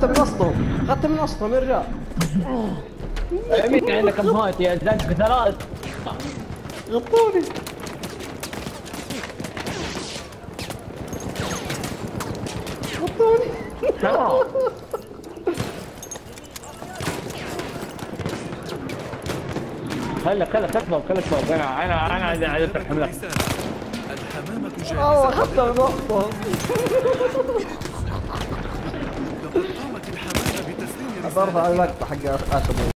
اخذت من وسطهم، اخذت من وسطهم يا رجال. مين عندك كم هايت يا زلمه ثلاث؟ غطوني. غطوني. تمام. خلك فوق. انا عايز اترحم لك. الحمامة جاهزة. اخذت من وسطهم. لقد قامت الحمامة بتسليم برضه على المقطع حق اسد.